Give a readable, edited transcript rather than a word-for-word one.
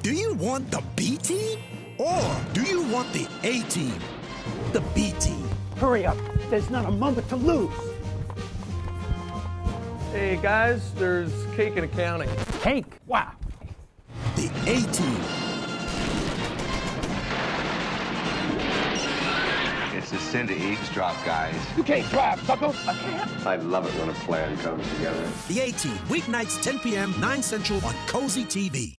Do you want the B team? Or do you want the A team? The B team. Hurry up. There's not a moment to lose. Hey, guys, there's cake in accounting. Cake? Wow. The A team. It's a sin to eavesdrop, guys. You can't drive, sucker. I can't. I love it when a plan comes together. The A team. Weeknights, 10 p.m., 9 Central on COZI TV.